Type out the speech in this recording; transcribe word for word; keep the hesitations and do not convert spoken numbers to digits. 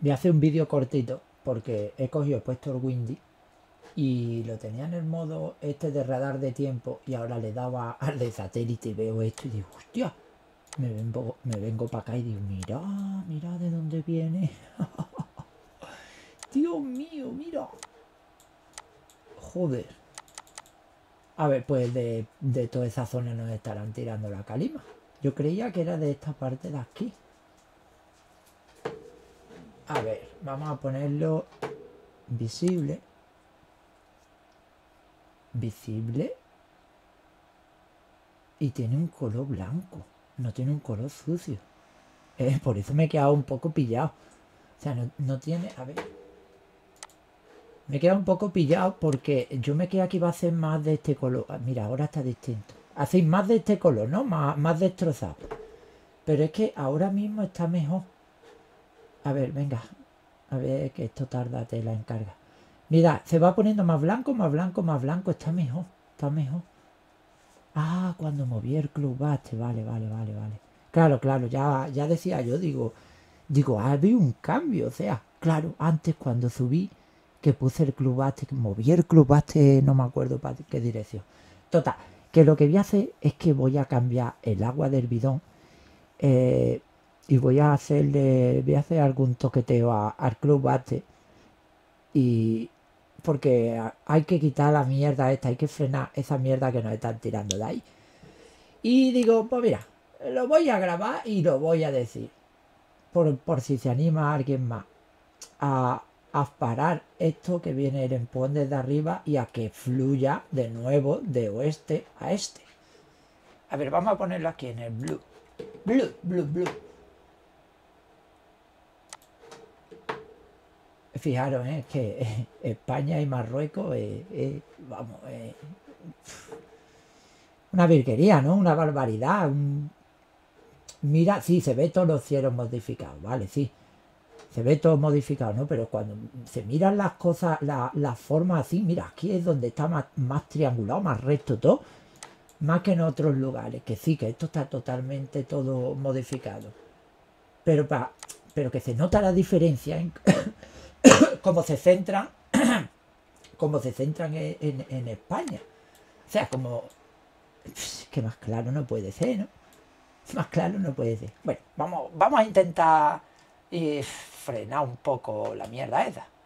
Voy a hacer un vídeo cortito porque he cogido, he puesto el Windy y lo tenía en el modo este de radar de tiempo y ahora le daba al de satélite y veo esto y digo, hostia, me vengo, me vengo para acá y digo, mira, mira de dónde viene. Dios mío, mira. Joder. A ver, pues de, de toda esa zona nos estarán tirando la calima. Yo creía que era de esta parte de aquí. A ver, vamos a ponerlo visible. Visible. Y tiene un color blanco. No tiene un color sucio. Eh, por eso me he quedado un poco pillado. O sea, no, no tiene... A ver. Me he quedado un poco pillado porque yo me quedé que iba a hacer más de este color. Ah, mira, ahora está distinto. Hacéis más de este color, ¿no? Más, más destrozado. Pero es que ahora mismo está mejor. A ver, venga. A ver, que esto tarda tela en carga. Mira, se va poniendo más blanco, más blanco, más blanco. Está mejor. Está mejor. Ah, cuando moví el club baste. Vale, vale, vale, vale. Claro, claro. Ya, ya decía yo, digo... Digo, ha habido un cambio. O sea, claro, antes cuando subí, que puse el club baste, que moví el club baste, no me acuerdo para qué dirección. Total, que lo que voy a hacer es que voy a cambiar el agua del bidón eh, y voy a hacerle, voy a hacer algún toqueteo a- al club baste y porque hay que quitar la mierda esta, hay que frenar esa mierda que nos están tirando de ahí. Y digo, pues mira, lo voy a grabar y lo voy a decir. Por, por si se anima alguien más a, a parar esto que viene el empujón desde arriba y a que fluya de nuevo de oeste a este. A ver, vamos a ponerlo aquí en el blue. Blue, blue, blue. Fijaros, ¿eh? Que eh, España y Marruecos, eh, eh, vamos, eh, una virguería, ¿no? Una barbaridad. Un... Mira, sí, se ve todos los cielos modificados, vale, sí. Se ve todo modificado, ¿no? Pero cuando se miran las cosas, las la formas así, mira, aquí es donde está más, más triangulado, más recto todo, más que en otros lugares, que sí, que esto está totalmente todo modificado. Pero, pa, pero que se nota la diferencia en cómo se centran, cómo se centran en, en, en España. O sea, como, que más claro no puede ser, ¿no? Más claro no puede ser. Bueno, vamos, vamos a intentar eh, frenar un poco la mierda esa.